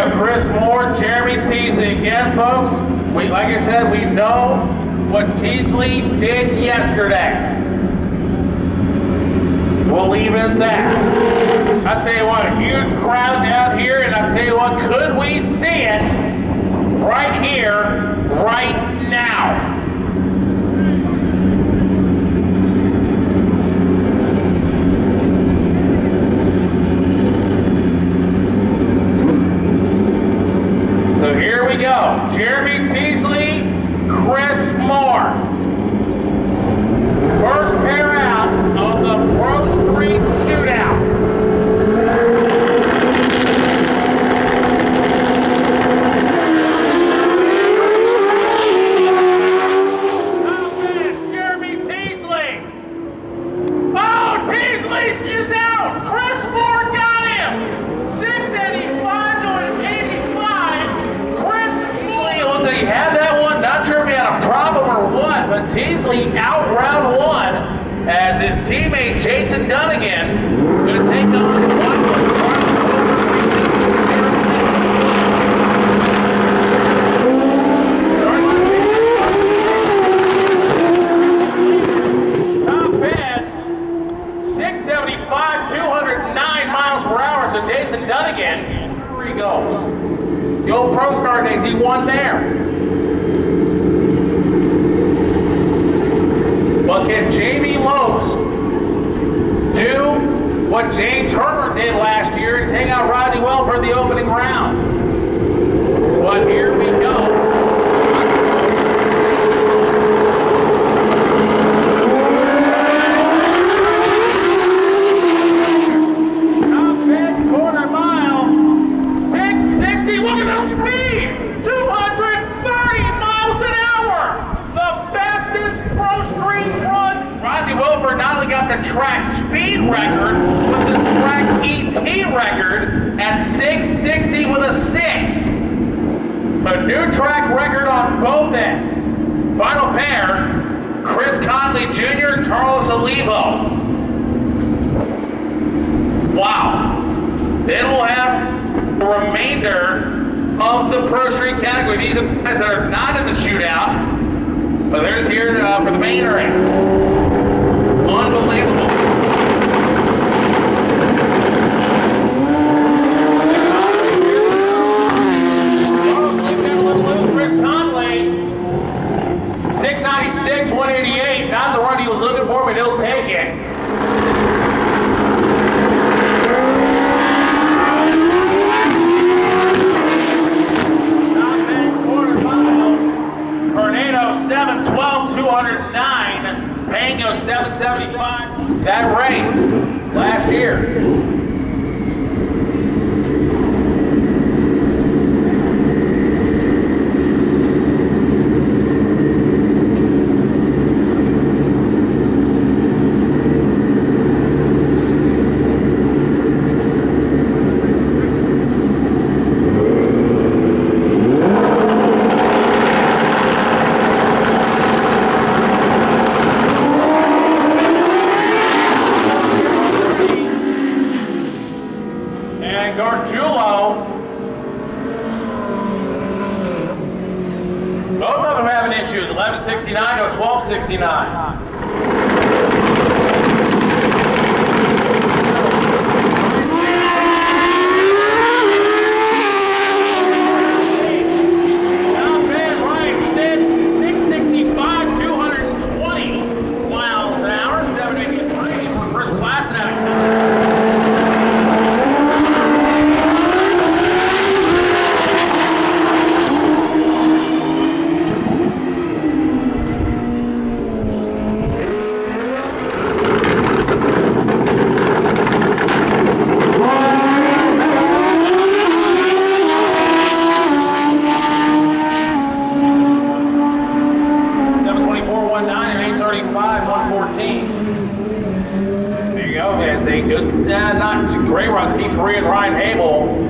go, Chris Moore, Jeremy Teasley. Again, folks, like I said, we know what Teasley did yesterday. We'll leave it at that. I'll tell you what, a huge crowd down here, and I'll tell you what, could we see it right here, right now? So here we go. Jeremy Teasley, Chris Moore. First pair out of the Pro Street Shootout. Jeremy Teasley. Oh, Teasley is out. Chris Moore got him. 685 to an 85. Chris Teasley, he had that one. Not sure if he had a problem or what, but Teasley out round one as his teammate Jason Dunnigan going to take on one. Top end, 675, 209 miles per hour. So Jason Dunnigan, here he goes. The old Pro Star days, he won there. But can Jamie Lopes do what James Herbert did last year and take out Rodney Williford the opening round? But here we go. Top 10 quarter mile, 660. Look at the speed! 230 miles an hour! The fastest Pro Street run. Rodney Williford not only got the track speed record, but the track ET record at 660 with a 6. A new track record on both ends. Final pair, Chris Conley Jr. and Carlos Olivo. Wow. Then we'll have the remainder of the Pro Street category. These are guys that are not in the shootout, but they're here for the main race. Unbelievable. Chris Conley, 696, 188. Not the run he was looking for, but he'll take it. Tornado 712, 209. Pango 775. That race last year. Both of them having issues, 1169 or 1269. Not great runs, Keith Free and Ryan Hable.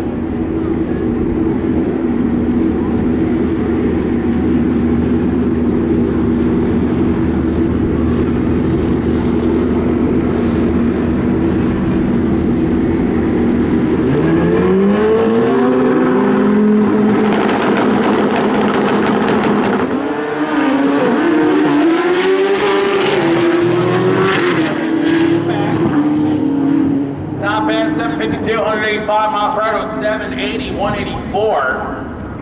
285 miles per hour, 780, 184.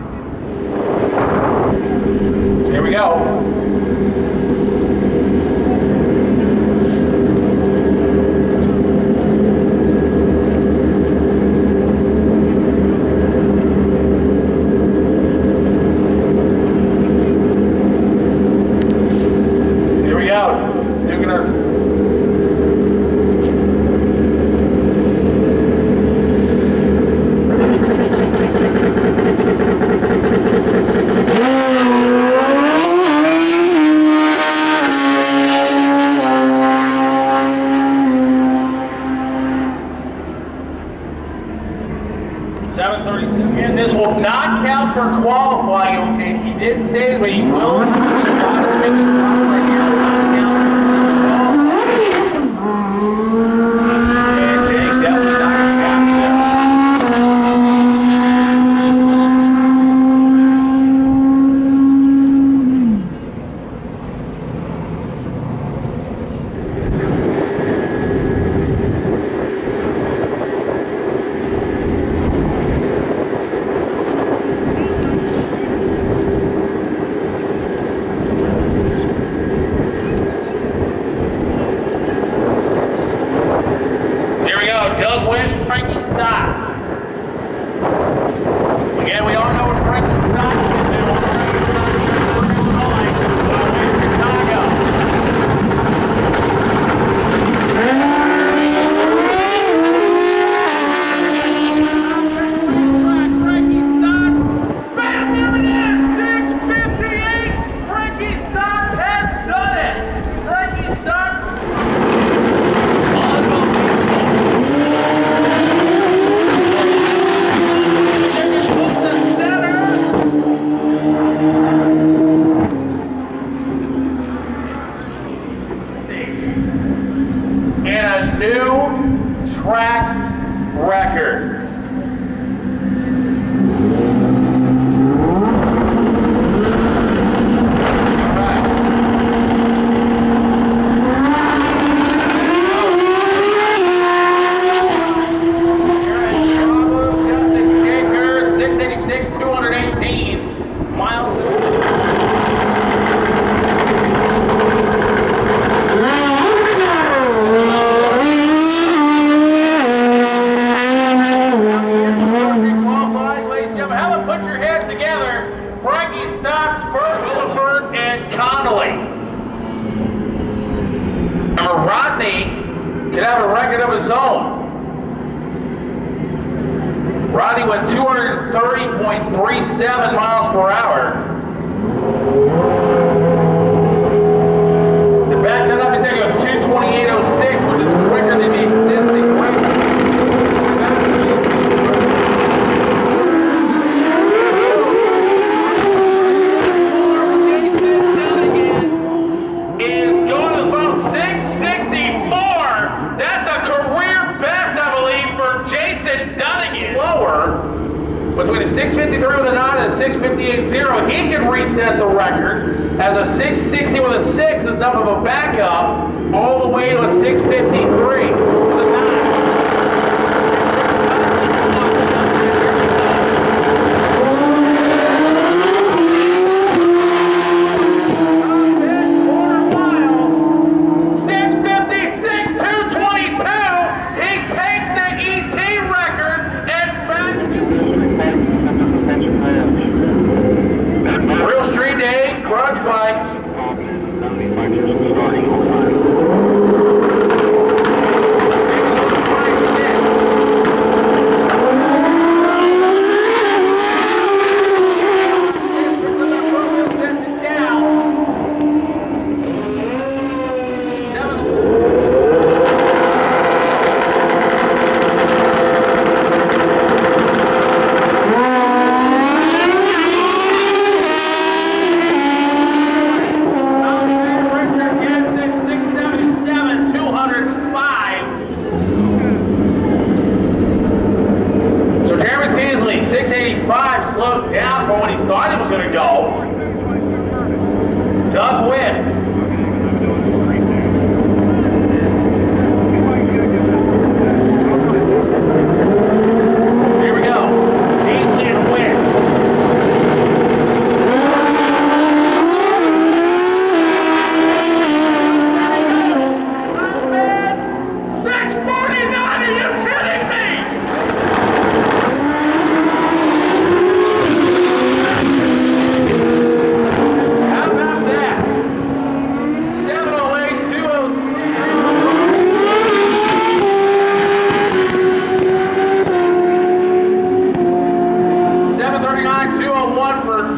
Here we go. And this will not count for qualifying, okay? He did say that he will make this drop right here. Will not count for qualifying. And Jake definitely not going to be happy there. Again, we all know what Frankie Stocks is now. Chicago. Frankie Stocks. Bam, here it is. 658. Frankie Stocks has done it. Frankie Stocks. New track record. Gadson Shaker, 686, 218 miles. Rodney could have a record of his own. Rodney went 230.37 miles per hour. To back that up, he's going to go 228.06, which is quicker than the existing record. Between a 653 with a 9 and a 658.0, he can reset the record as a 660 with a 6 is enough of a backup all the way to a 653 with a 9. Dragbike.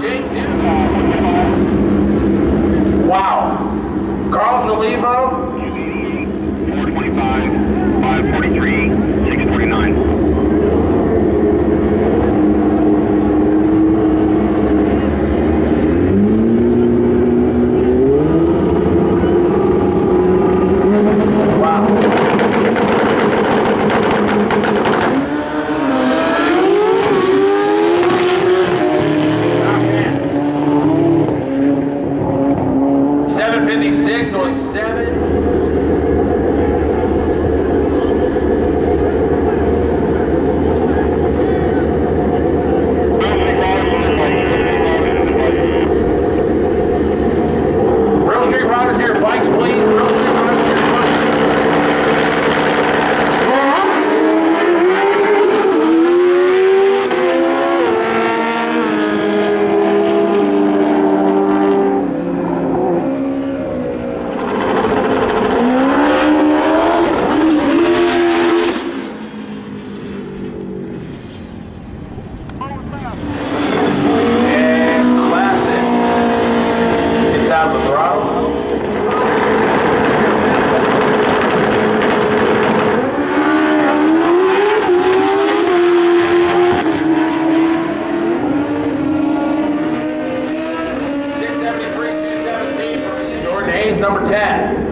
Jake Newton. Wow. Carl Zalivo. 425, 543, 649. Number 10.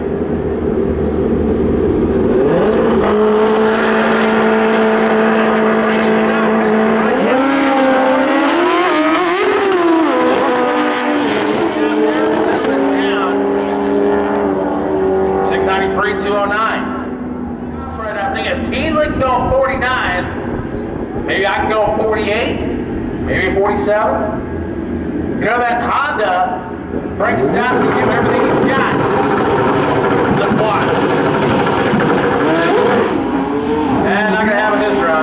Teasley can go 49. Maybe I can go 48. Maybe 47. You know that Honda brings us down to give everything he's got. Let's watch. And not gonna have it this round.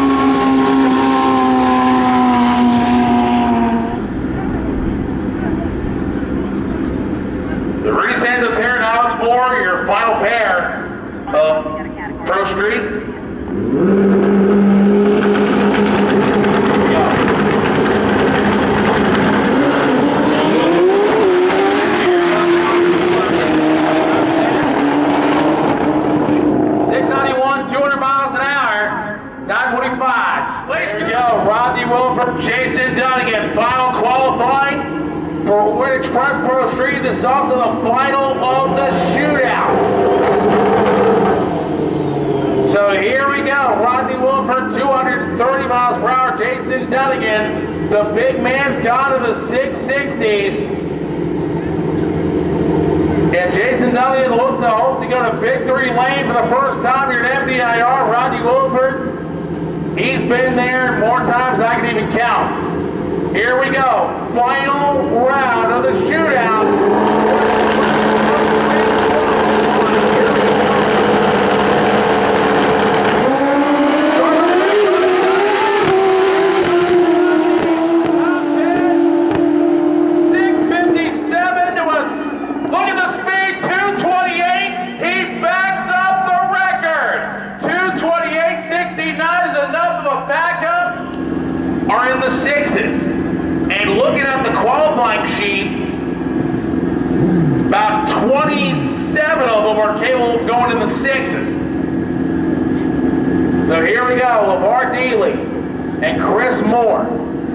The Reed's hands of Terran Alex Moore, your final pair of Pro Street. 200 miles an hour, 925. Here we go, Rodney, Williford, Jason Dunnigan, final qualifying for Orient Express Pro Street. This is also the final of the shootout. So here we go, Rodney Williford, 230 miles per hour, Jason Dunnigan. The big man's gone to the 660s. And Jason Dunnigan looked to hope to go to victory lane for the first time here at MDIR. Rodney Williford, he's been there more times than I can even count. Here we go, final round of the shootout. Are in the sixes, and looking at the qualifying sheet, about 27 of them are capable of going in the sixes. So here we go, LeVar Dealey and Chris Moore.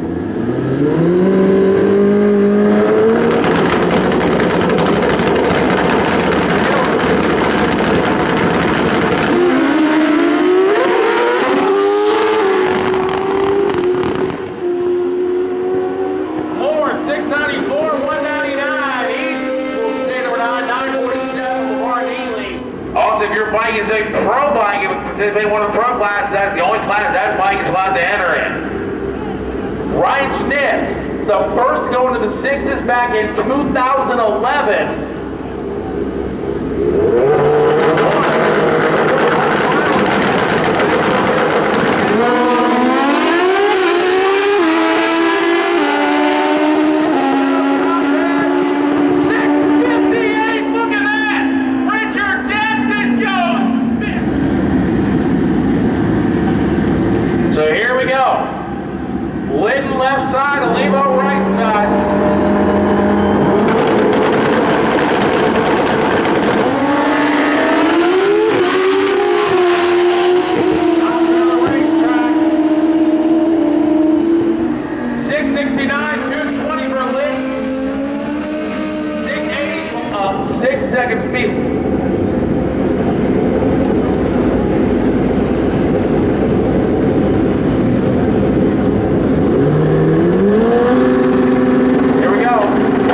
If your bike is a pro bike, if you participate in one of the pro classes, that's the only class that bike is allowed to enter in. Ryan Schnitz, the first to go into the sixes back in 2011. Linton left side, Olivo right side. Second field. Here we go.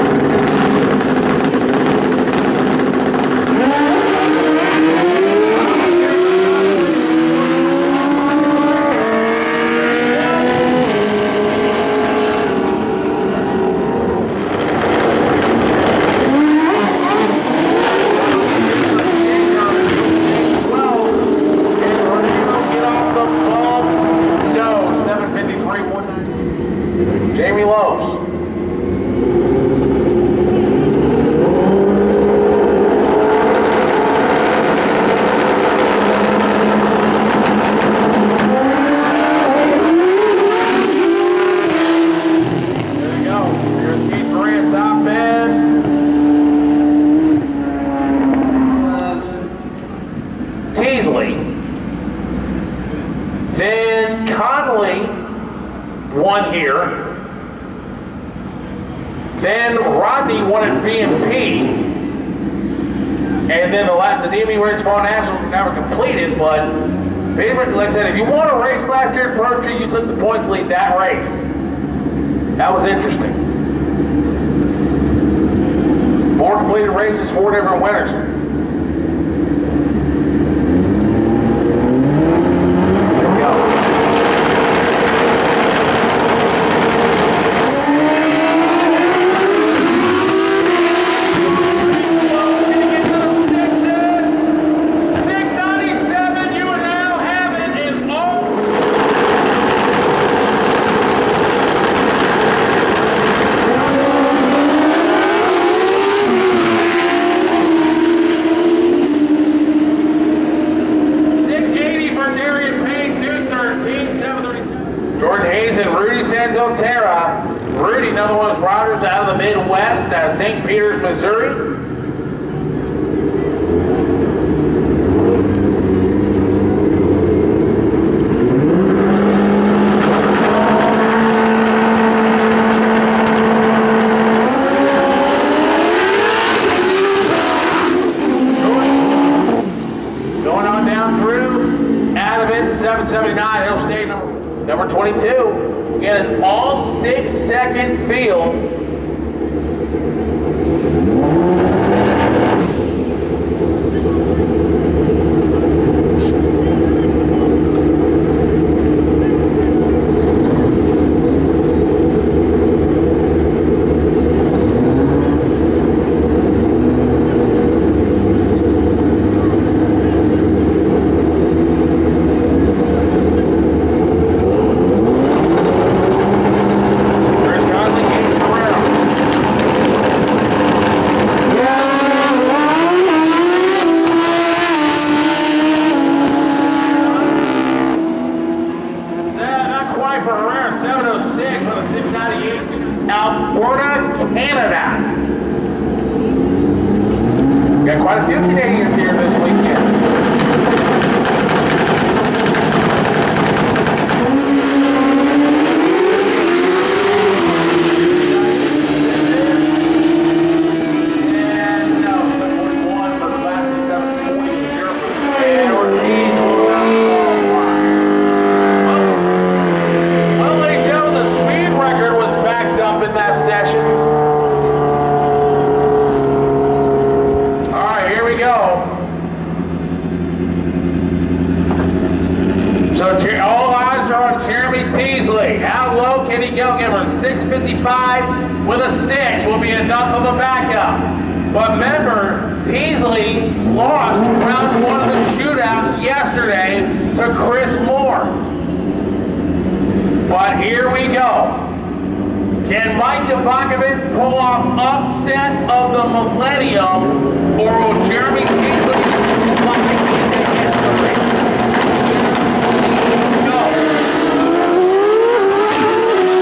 Teasley, then Connolly won here, then Rodney won at BMP, and then the DME Race Fall National never completed, but like I said, if you won a race last year at Pro Tree, you took the points lead that race. That was interesting. 4 completed races, 4 different winners. Rudy, another one of those riders out of the Midwest, St. Peters, Missouri. Going on down through, out of it, 779, he'll stay number 22. Again, an all 6-second field. Got quite a few Canadians here this weekend. And no, 741 for the Class 740, 0 for the and Ortiz. Well, ladies and gentlemen, the speed record was backed up in that session. So all eyes are on Jeremy Teasley. How low can he go? Give him 655 with a 6 will be enough of a backup. But remember, Teasley lost round 1 of the shootout yesterday to Chris Moore. But here we go. Can Mike Dvakovic pull off upset of the millennium, or will Jeremy Teasley fly against the race?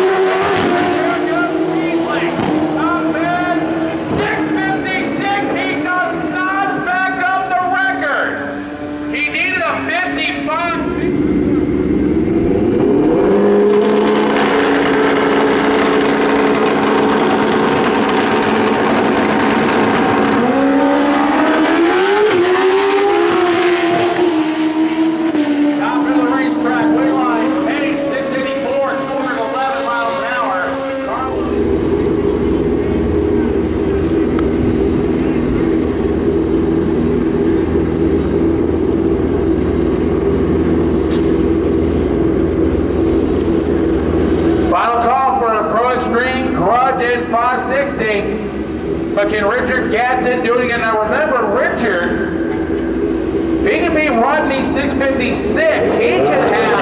But can Richard Gadson do it again? Now remember, Richard, if he can beat Rodney 656, he can have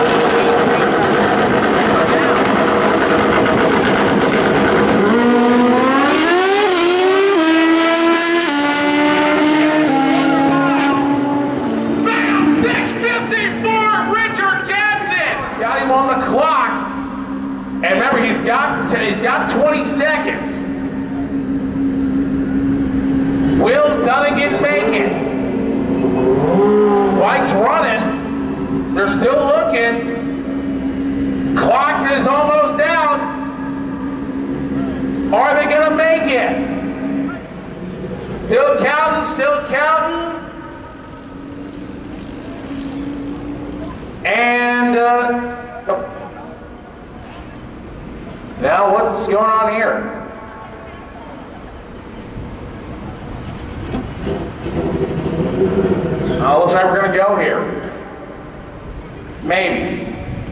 654, Richard Gadson! Got him on the clock. And remember, he's got 20 seconds. Will Dunnigan make it? Bike's running. They're still looking. Clock is almost down. Are they going to make it? Still counting, still counting. And now what's going on here? Looks like we're going to go here. Maybe.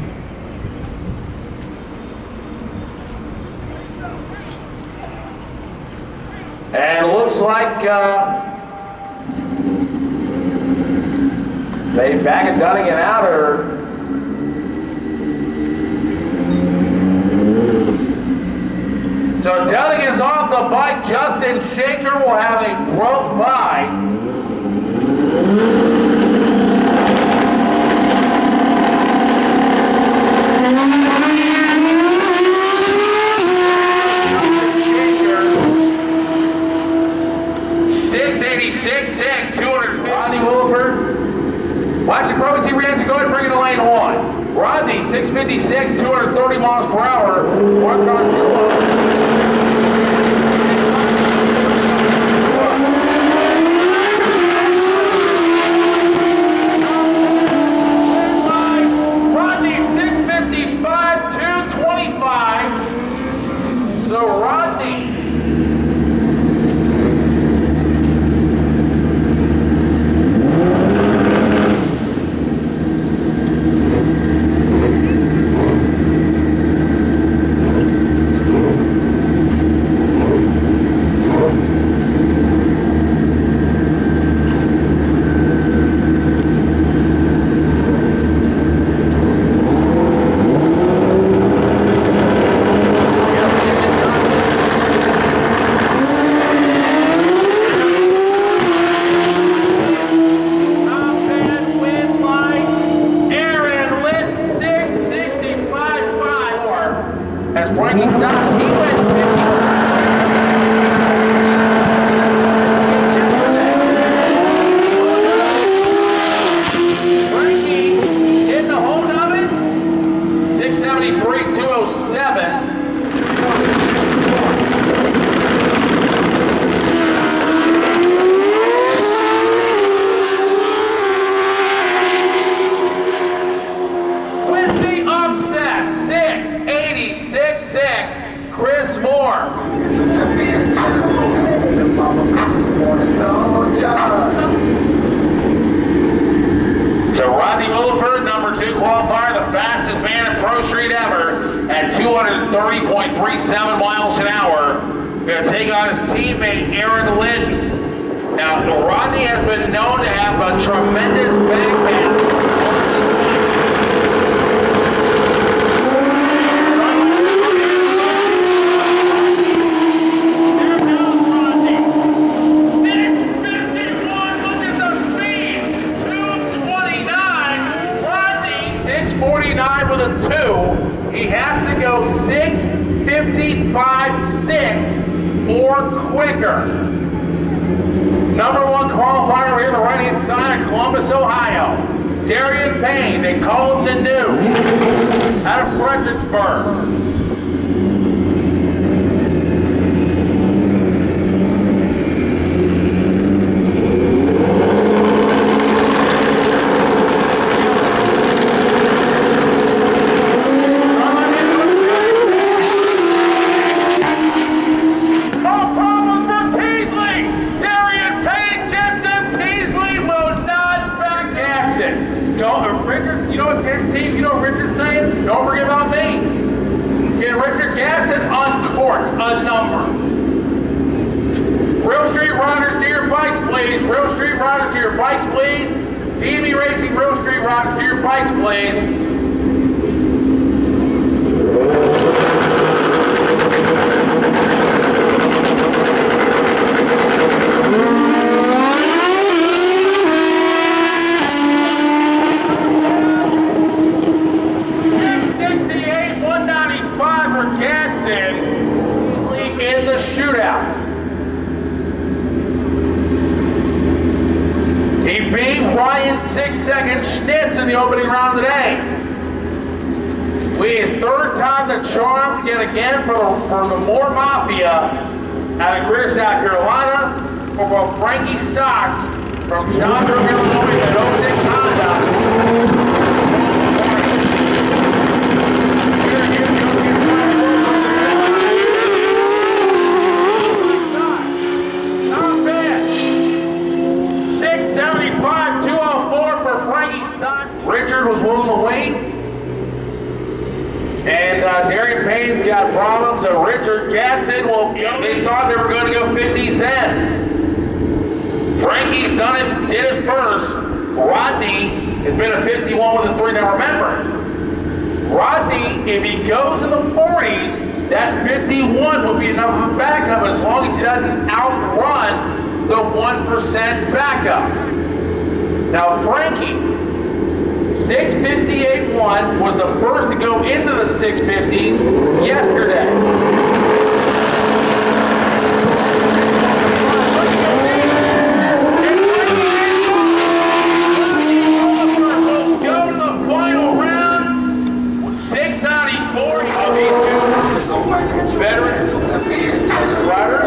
And it looks like they back Dunnigan out, or so Dunnigan's off the bike. Justin Shaker will have a broke bike. Rodney Williford. Watch the Pro Team react to go ahead and bring it to lane 1. Rodney, 656, 230 miles per hour. One car, 2 Rodney, 655, 225. So Rodney. So Rodney Williford, number 2 qualifier, the fastest man in Pro Street ever, at 230.37 miles an hour, going to take on his teammate Aaron Linton. Now, Rodney has been known to have a tremendous backhand. With a 2, he has to go 6:55.6 or quicker. Number 1 qualifier here on the right-hand side of Columbus, Ohio. Darian Payne, they call him the New, out of Fredericksburg. Don't forget about me. Get Richard Gadson uncorked a number. riders to your bikes, please. TV Racing Grove Street riders to your bikes, please. Gadson, Teasley in the shootout. He beat Ryan 6-second Schnitz in the opening round today. His third time the charm yet again for the Moore Mafia out of Greer, South Carolina, for both Frankie Stocks from Johnson, Illinois, and 06 Honda. Richard was willing to wait, and Darian Payne's got problems, so Richard Gadson, well, they thought they were going to go 50s then. Frankie's did it first. Rodney has been a 51 with a 3. Now remember, Rodney, if he goes in the 40s, that 51 will be enough backup as long as he doesn't outrun the 1% backup. Now Frankie, 658.1 was the first to go into the 650s yesterday. Go to the final round with 694 of these two veterans riders.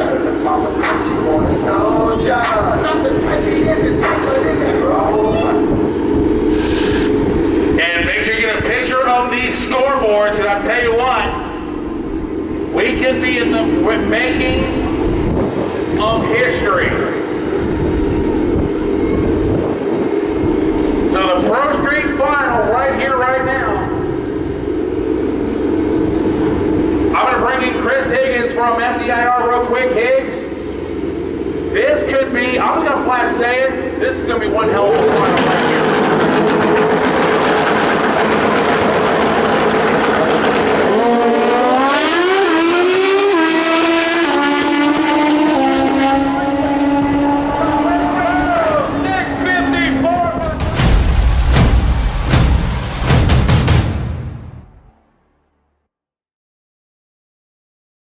And make sure you get a picture of these scoreboards, and I'll tell you what, we can be in the making of history. So the Pro Street Final right here, right now. I'm going to bring in Chris Higgins from MDIR real quick. Higgs, this could be, I'm just going to flat say it, this is going to be one hell of a